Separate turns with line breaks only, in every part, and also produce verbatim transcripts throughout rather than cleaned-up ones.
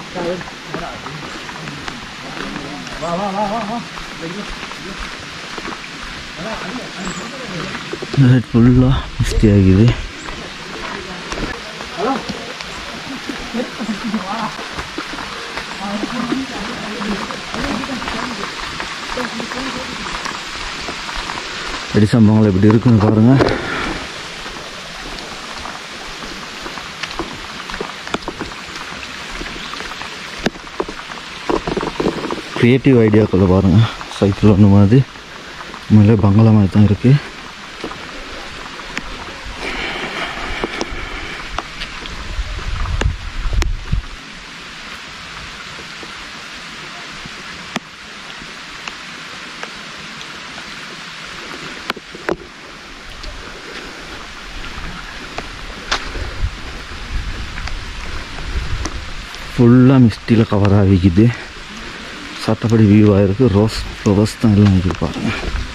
ಫುಲ್ಲ misty ಆಗಿದೆ. Adisham Bungalow எப்படி இருக்குன்னு பாருங்க. கிரியேட்டிவ் ஐடியாக்குள்ள பாருங்க. சைக்கிள் ஒன்று மாதிரி மேலே பங்களா மாதிரி தான் இருக்கு. ஃபுல்லாக மிஸ்டியில் கவர் ஆகிக்குது. சட்டப்படி வியூவாக இருக்குது. ரோஸ் ஃப்ளவர்ஸ் தான் எல்லாம் இருக்குது பாருங்க.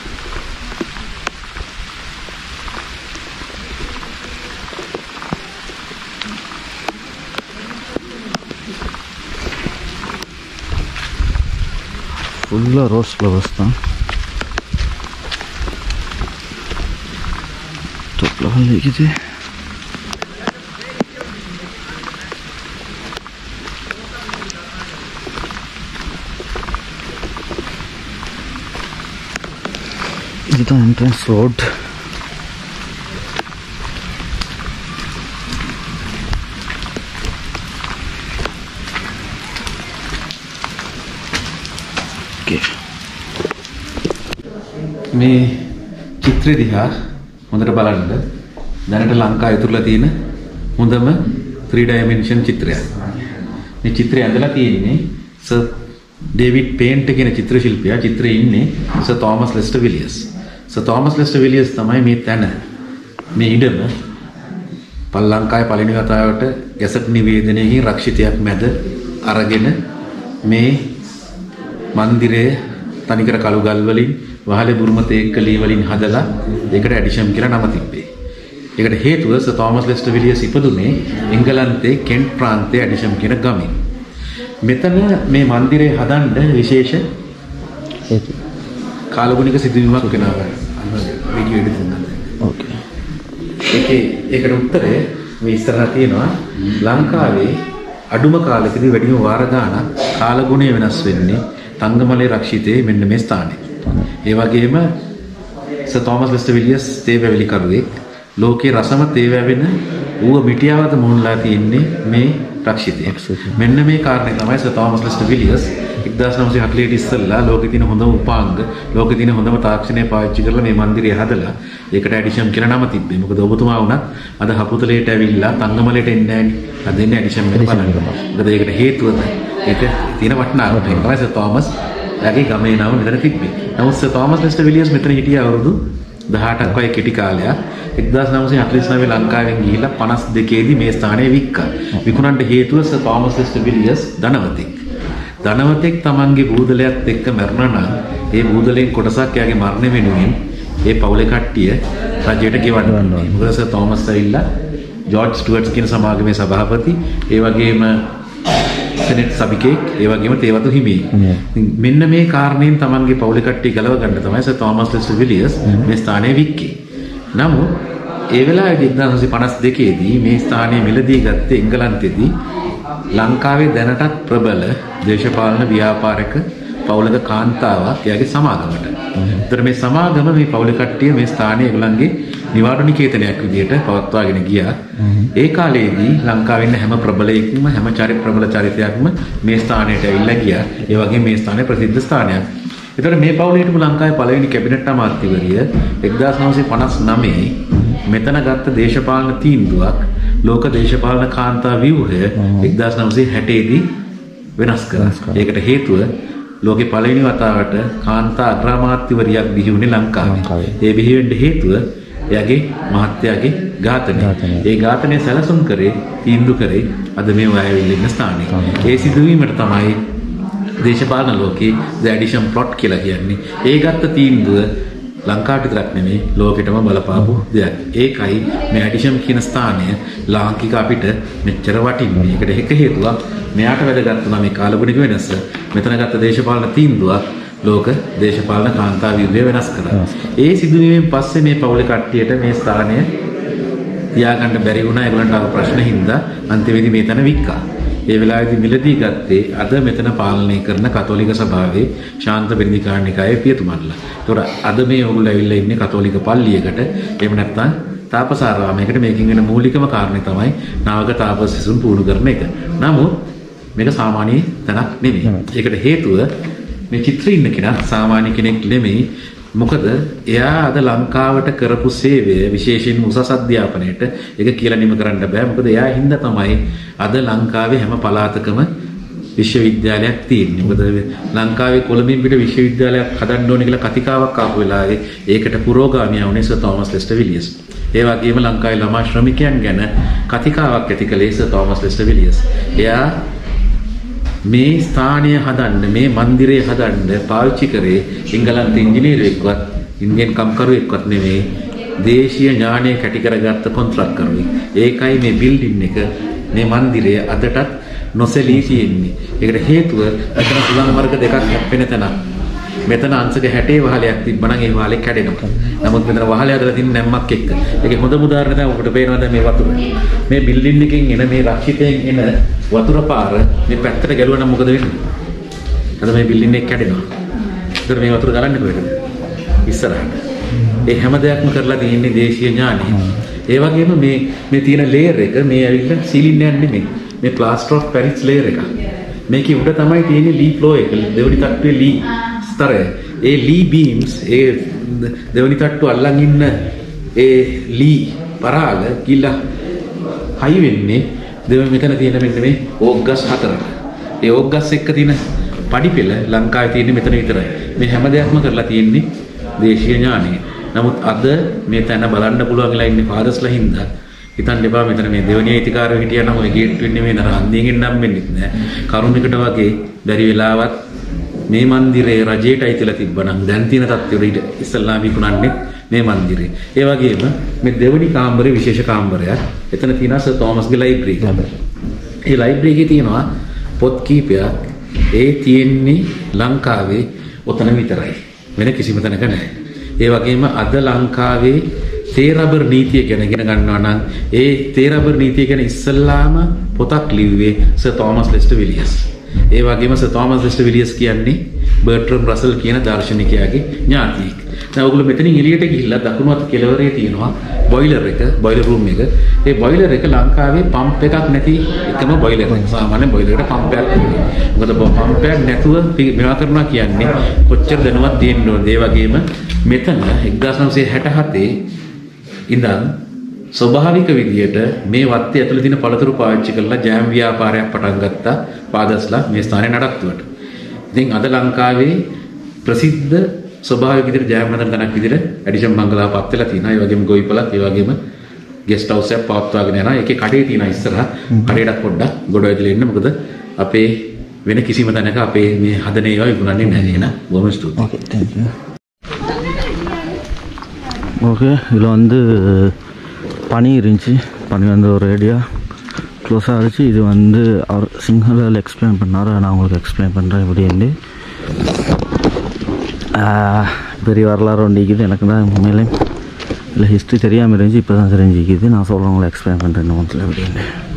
ஃபுல்லாக ரோஸ் ஃப்ளவர்ஸ் தான். தொட்டில் இருக்குது. இதுதான் என்ட்ரன்ஸ் ரோட்.
මේ චිත්‍රය දිහා හොඳට බලන්න. දැනට ලංකාවේ ඉතුරුලා තියෙන හොඳම three dimension චිත්‍රයක්. මේ චිත්‍රය ඇඳලා තියෙන්නේ සර් ඩේවිඩ් පේන්ට් කියන චිත්‍ර ශිල්පියා. චිත්‍රයේ ඉන්නේ sir Thomas Lister Villiers. Sir Thomas Lister Villiers තමයි මේ තැන මේ ඉඩම පල් ලංකාවේ පළවෙනි වතාවට ගැසට් නිවේදනයකින් රක්ෂිතයක් මැද අරගෙන මේ මන්දිරය තනිකර කළු ගල් වලින් වහලේ බුරුම තේක්කලී වලින් හදලා ඒකට ඇඩිෂම් කියලා නම තිබ්බේ. ඒකට හේතුව සර් තෝමස් ලෙස්ටර් විලියර්ස් ඉපදුනේ එංගලන්තයේ කෙන්ට් ප්‍රාන්තයේ ඇඩිෂම් කියන ගමේ. මෙතන මේ මන්දිරය හදන්න විශේෂ හේතු කාලගුණික සිදුවීමක් වෙනවා. වීඩියෝ එඩිට් කරනවා. ඕකේ. ඒකේ ඒකට උත්තරය මේ ඉස්සරහා තියෙනවා. ලංකාවේ අඩුම කාලෙකදී වැඩිම වාර ගාණක් කාලගුණය වෙනස් වෙන්නේ තංගමලේ රක්ෂිතයේ මෙන්න මේ ස්ථානයේ. ඒ වගේම සර් තෝමස් ලෙස්ටර් විලියර්ස් තේවැවිලි කරුවෙක්. ලෝකේ රසම තේවැවෙන ඌව මිටියාවත මුහුණලා තියෙන්නේ මේ රක්ෂිතය. මෙන්න මේ කාරණේ තමයි සර් තෝමස් ලෙස්ටර් විලියර්ස් එක්දාස් නවසිය හතළිස් ඉස්සෙල්ලා ලෝකේ තියෙන හොඳම උපාංග, ලෝකේ තියෙන හොඳම තාක්ෂණය පාවිච්චි කරලා මේ මන්දිරය හදලා ඒකට ඇඩිෂම් කියලා නම තිබ්බේ. මොකද ඔබතුමා වුණත් අද හපුතලේට ඇවිල්ලා තංගමලේට එන්නේ නැහැ. අද එන්නේ ඇඩිෂම් එක බලන්න. මොකද ඒකට හේතුව ඒක තියෙන වටිනාකම තමයි සර් තෝමස් එයාගේ ගමේ නම මෙතන තිබ්බේ. නමුත් සර් තෝමස් ලෙස්ටර් විලියර්ස් මෙතන හිටියේ අවුරුදු දහඅටක් වගේ කෙටි කාලයක්. එක්දාස් නවසිය හතළිස් නවයේ ලංකාවෙන් ගිහිල්ලා පනස් දෙකේදී මේ ස්ථානයේ වික්කා. විකුණන්න හේතුව සර් තෝමස් ලෙස්ටර් විලියර්ස් ධනවතෙක්. ධනවතෙක් තමන්ගේ බූදලයත් එක්ක මරණා නම් ඒ බූදලෙන් කොටසක් එයාගේ මරණය වෙනුවෙන් ඒ පවුලේ කට්ටිය රජයට ගෙවන්න ඕනේ. මොකද සර් තෝමස් ඇවිල්ලා ජෝර්ජ් ස්ටුවර්ට් කියන සමාගමේ සභාපති, ඒ වගේම සෙනෙට් සභිකෙක්, ඒ වගේම තේවතු හිමියෙක්. මෙන්න මේ කාරණයෙන් තමන්ගේ පවුලේ කට්ටිය ගලව ගන්න තමයි සර් තෝමස් ලෙස්ටර් විලියර්ස් මේ ස්ථානයේ වික්කේ. නමුත් ඒ වෙලාවේදී එක්දාස් නවසිය පනස් දෙකේදී මේ ස්ථානයේ මිලදී ගත්තේ එංගලන්තයේදී ලංකාවේ දැනටත් ප්‍රබල දේශපාලන ව්‍යාපාරික පවුලක කාන්තාවක් එයාගේ සමාගමට. ඒතර මේ සමාගම මේ පවුලේ කට්ටිය මේ ස්ථානයේ ඒගොල්ලන්ගේ නිවාඩු නිකේතනයක් විදිහට පවත්වාගෙන ගියා. ඒ කාලේදී ලංකාවේ ඉන්න හැම ප්‍රබලයෙක්ම හැම චරිත ප්‍රබල චරිතයක්ම මේ ස්ථානයට ඇවිල්ලා ගියා. ඒ වගේම මේ ස්ථානය ප්‍රසිද්ධ ස්ථානයක්. ඒතර මේ පවුලේ හිටපු ලංකාවේ පළවෙනි කැබිනට් අමාත්‍යවරිය එක්දාස් නවසිය පනස් නවයේ මෙතන ගත්ත දේශපාලන තීන්දුවක් ලෝක දේශපාලන කාන්තා ව්‍යුහය එක්දාස් නවසිය හැටේදී වෙනස් කරා. ඒකට හේතුව ලෝකේ පළවෙනි වතාවට කාන්තා අග්‍රාමාත්‍යවරියක් බිහි වුණේ ලංකාවේ. ඒ බිහි වෙන්න හේතුව එයාගේ මහත්තයාගේ ඝාතනය. ඒ ඝාතනය සැලසුම් කරේ තීන්දුව කරේ අද මේ වයවිල්ල ඉන්න ස්ථානයේ. ඒ සිදුවීමට තමයි දේශපාලන ලෝකේ the Adisham plot කියලා කියන්නේ. ඒ ගත්ත තීන්දුව ලංකාවට විතරක් නෙමෙයි ලෝකෙටම බලපාපු දෙයක්. ඒකයි මේ Adisham කියන ස්ථානය ලාංකික අපිට මෙච්චර වටින්නේ. ඒකට එක හේතුවක් මෙයාට වැදගත් වුණා මේ කාලගුණික වෙනස. මෙතන ගත්ත දේශපාලන තීන්දුවක් ලෝක දේශපාලන කාන්තා ව්‍යුහය වෙනස් කරා. ඒ සිදුවීමෙන් පස්සේ මේ පවුලේ කට්ටියට මේ ස්ථානය තියාගන්න බැරි වුණා. ඒගොල්ලන්ට අර ප්‍රශ්න හින්දා අන්තිමේදී මේ තැන වික්කා. ඒ වෙලාවේදී මිලදී ගත්තේ අද මෙතන පාලනය කරන කතෝලික සභාවේ ශාන්ත බෙන්දිකාණිකායේ පියතුමන්ලා. ඒතකොට අද මේ ඕගොල්ලෝ ඇවිල්ලා ඉන්නේ කතෝලික පල්ලියකට. එහෙම නැත්නම් තාපසාරාමයකට. මේකෙන් වෙන මූලිකම කාරණේ තමයි නාවක තාපස සිසුන් පුහුණු කරන එක. නමුත් මේක සාමාන්‍ය තැනක් නෙමෙයි. ඒකට හේතුව මේ චිත්‍රයේ ඉන්න කෙනා සාමාන්‍ය කෙනෙක් නෙමෙයි. මොකද එයා අද ලංකාවට කරපු සේවය විශේෂයෙන් උසස් අධ්‍යාපනයට ඒක කියලා නිම කරන්න බෑ. මොකද එයා හින්දා තමයි අද ලංකාවේ හැම පළාතකම විශ්වවිද්‍යාලයක් තියෙන්නේ. මොකද ලංකාවේ කොළඹින් පිට විශ්වවිද්‍යාලයක් හදන්න ඕනේ කියලා කතිකාවක් ආපු වෙලාවේ ඒකට පුරෝගාමියා වුණේ සර් තෝමස් ලෙස්ටර් විලියර්ස්. ඒ වගේම ලංකාවේ ළමා ශ්‍රමිකයන් ගැන කතිකාවක් ඇති කළේ සර් තෝමස් ලෙස්ටර් විලියර්ස්. එයා මේ ස්ථානය හදන්න මේ මන්දිරය හදන්න පාවිච්චි කරේ එංගලන්ත ඉංජිනේරුවෙක්වත් ඉන්දියන් කම්කරුවෙක්වත් නෙමෙයි දේශීය ඥානය කැටි කරගත්ත කොන්ත්‍රාත්කරුවෙක්. ඒකයි මේ බිල්ඩින් එක මේ මන්දිරය අදටත් නොසැලී තියෙන්නේ. ඒකට හේතුව මෙතන සුළං වර්ග දෙකක් හැප්පෙන තැනක්. මෙතන අංශක හැටේ වහලයක් තිබ්බනම් ඒ වහලේ කැඩෙනවා. නමුත් මෙතන වහලේ හදලා තියෙන නැම්මක් එක්ක. ඒකේ හොඳ උදාහරණ තමයි ඔබට පේනවා දැන් මේ වතුර. මේ බිල්ඩින් එකෙන් එන මේ රක්ෂිතයෙන් එන වතුර පාර මේ පැත්තට ගැලුවා නම් මොකද වෙන්නේ? අද මේ බිල්ඩින් එක කැඩෙනවා. ඒතර මේ වතුර ගලන්නේ කොහෙද? ඉස්සරහට. ඒ හැම දෙයක්ම කරලා තියෙන්නේ දේශීය ඥානය. ඒ වගේම මේ මේ තියෙන ලේයර් එක මේ ඇවිල්ලා සීලින් යන්නේ නෙමෙයි. මේ ප්ලාස්ටර් ඔෆ් පැරිස් ලේයර් එක. මේකේ උඩ තමයි තියෙන්නේ ලී ෆ්ලෝ එක. දෙවනි තට්ටුවේ ලී ස්තරය. ඒ ලී බීම්ස් ඒ දෙවනි තට්ටුව අල්ලන් ඉන්න ඒ ලී පරාල කිලා හයි වෙන්නේ දෙවෙනි මෙතන තියෙන මෙන්න මේ ඕග්ගස් හතරක. ඒ ඕග්ගස් එක්ක තියෙන පඩි පෙළ ලංකාවේ තියෙන්නේ මෙතන විතරයි. මේ හැම දෙයක්ම කරලා තියෙන්නේ දේශීය ඥානය. නමුත් අද මේ තැන බලන්න පුළුවන් වෙලා ඉන්නේ ෆාදර්ස්ලා හින්දා හිතන්න එපා මෙතන මේ දෙවෙනි අයිතිකාරයෝ හිටියා නම් ඔය ගේට් වෙන්නේ මේ නර හන්දියෙන් නම් වෙන්නේ නැහැ. කරුණයකට වගේ බැරි වෙලාවත් මේ මන්දිරේ රජයට අයිතිලා තිබ්බනම් දැන් තියෙන තත්ත්වෙට ඉස්සල්ලා විකුණන්නේ මේ මන්දිරේ. ඒ වගේම මේ දෙවෙනි කාමරේ විශේෂ කාමරයක්. එතන තියෙනවා සර් තෝමස්ගේ ලයිබ්‍රරි. ඒ ලයිබ්‍රරි එකේ තියෙනවා පොත් කීපයක්. ඒ තියෙන්නේ ලංකාවේ ඔතන විතරයි. වෙන කිසිම තැනක නැහැ. ඒ වගේම අද ලංකාවේ තේ රබර් නීතිය ගැන ඉගෙන ගන්නවා නම් ඒ තේ රබර් නීතිය ගැන ඉස්සල්ලාම පොතක් ලිව්වේ සර් තෝමස් ලෙස්ටර් විලියර්ස්. ඒ වගේම සර් තෝමස් ලෙස්ටර් විලියර්ස් කියන්නේ බර්ට්‍රම් රසල් කියන දාර්ශනිකයාගේ ඥාතියෙක්. දැන් ඔයගොල්ලෝ මෙතනින් එළියට ගිහිල්ලා දකුණු අත කෙළවරේ තියෙනවා බොයිලර් එක, බොයිලර් රූම් එක. ඒ බොයිලර් එක ලංකාවේ පම්ප් එකක් නැති එකම බොයිලර් එක. සාමාන්‍ය බොයිලර් එකට පම්ප් එකක් තියෙනවා. මොකද පම්ප් එකක් නැතුව මේවා කරනවා කියන්නේ කොච්චර දැනුවත් තියෙන්න ඕනද? ඒ වගේම මෙතන එක්දාස් නවසිය හැට හතේ ඉඳන් ස්වභාවික විදියට මේ වත්තේ ඇතුළේ තියෙන පළතුරු පාවිච්චි කරලා ජෑම් ව්‍යාපාරයක් පටන් ගත්තා පාදස්ලා මේ ස්ථානේ නඩත්තුවට. ඉතින් අද ලංකාවේ ප්‍රසිද්ධ ස්වභාවික විදියට ජෑම් හදන තැනක් විදියට ඇඩිෂම් බංගලාව පත් වෙලා තියෙනවා. ඒ වගේම ගොවිපලක්, ඒ වගේම ගෙස්ට් හවුස් එකක් පවත්වාගෙන යනවා. ඒකේ කඩේ තියෙන ඉස්සරහ කඩේට පොඩ්ඩක් ගොඩ වැදලා ඉන්න. මොකද අපේ වෙන කිසිම තැනක අපේ මේ හදන ඒවා විකුණන්නේ නැහැ නේද? බොහොම ස්තුතියි.
Okay thank you. ஓகே இதில் வந்து பனி இருந்துச்சு. பனி வந்து ஒரு ஏரியா க்ளோஸாக இருந்துச்சு. இது வந்து அவர் சிங்களத்தில் எக்ஸ்பிளைன் பண்ணார். நான் உங்களுக்கு எக்ஸ்பிளைன் பண்ணுறேன் இப்படின்னு. பெரிய வரலாறு ஒன்றிக்குது. எனக்கு தான் உண்மையிலே இல்லை ஹிஸ்ட்ரி தெரியாமல் இருந்துச்சு. இப்போ தான் தெரிஞ்சிக்குது. நான் சொல்கிறவங்களை எக்ஸ்பிளைன் பண்ணுறேன் இன்னும் எப்படின்னு.